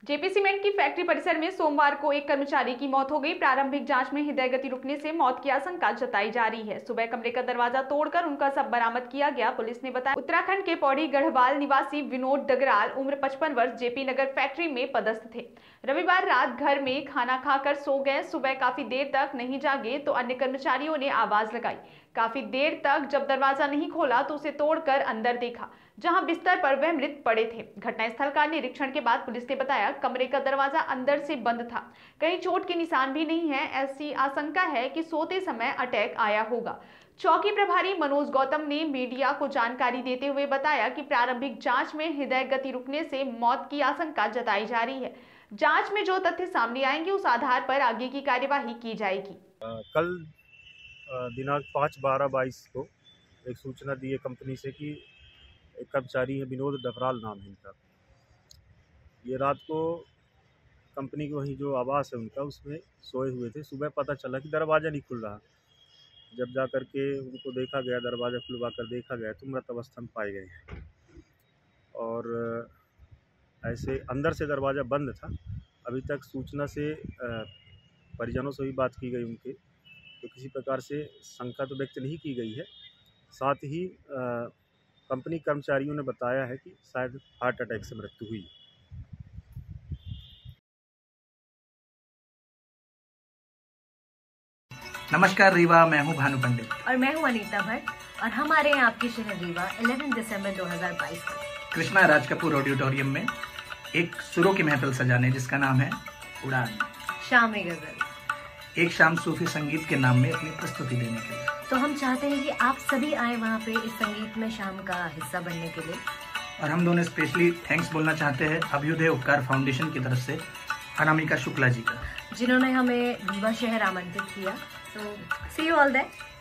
JP cement की factory परिसर में सोमवार को एक कर्मचारी की मौत हो गई। प्रारंभिक जांच में हृदय गति रुकने से मौत की आशंका जताई जा रही है। सुबह कमरे का दरवाजा तोड़कर उनका शव बरामद किया गया। पुलिस ने बताया उत्तराखंड के पौड़ी गढ़वाल निवासी विनोद डगराल उम्र 55 वर्ष जेपी नगर फैक्ट्री में पदस्थ थे। रविवार रात घर में खाना खाकर सो गए। सुबह काफी देर तक नहीं जागे तो अन्य कर्मचारियों ने आवाज लगाई। काफी देर तक जब दरवाजा नहीं खोला तो उसे तोड़कर अंदर देखा, जहां बिस्तर पर वह मृत पड़े थे। घटनास्थल का निरीक्षण के बाद पुलिस ने बताया कमरे का दरवाजा अंदर से बंद था, कहीं चोट के निशान भी नहीं है। ऐसी आशंका है कि सोते समय अटैक आया होगा। चौकी प्रभारी मनोज गौतम ने मीडिया को जानकारी देते हुए बताया कि प्रारंभिक जांच में हृदय गति रुकने से मौत की आशंका जताई जा रही है। जांच में जो तथ्य सामने आएंगे उस आधार पर आगे की कार्यवाही की जाएगी। कल दिनांक 5/12/22 को एक सूचना दी है कंपनी से कि एक कर्मचारी है विनोद डगराल नाम है इनका। ये रात को कंपनी के वहीं जो आवास है उनका उसमें सोए हुए थे। सुबह पता चला कि दरवाज़ा नहीं खुल रहा। जब जा कर के उनको देखा गया, दरवाज़ा खुलवा कर देखा गया तो मृत अवस्था में पाए गए हैं। और ऐसे अंदर से दरवाज़ा बंद था। अभी तक सूचना से परिजनों से भी बात की गई उनके, तो किसी प्रकार से शंका तो व्यक्त नहीं की गई है। साथ ही कंपनी कर्मचारियों ने बताया है कि शायद हार्ट अटैक से मृत्यु हुई। नमस्कार रीवा, मैं हूं भानु पंडित और मैं हूं अनीता भट्ट और हमारे यहाँ आपके शहर रीवा 11 दिसंबर 2022 को कृष्णा राज कपूर ऑडिटोरियम में एक सुरों की महफिल सजाने जिसका नाम है उड़ान शाम-ए गजल, एक शाम सूफी संगीत के नाम में अपनी प्रस्तुति देने के लिए। तो हम चाहते हैं कि आप सभी आए वहाँ पे इस संगीत में शाम का हिस्सा बनने के लिए। और हम दोनों स्पेशली थैंक्स बोलना चाहते हैं अभ्युदय उपकार फाउंडेशन की तरफ से अनामिका शुक्ला जी का, जिन्होंने हमें रीवा शहर आमंत्रित किया। तो सी यू ऑल देयर।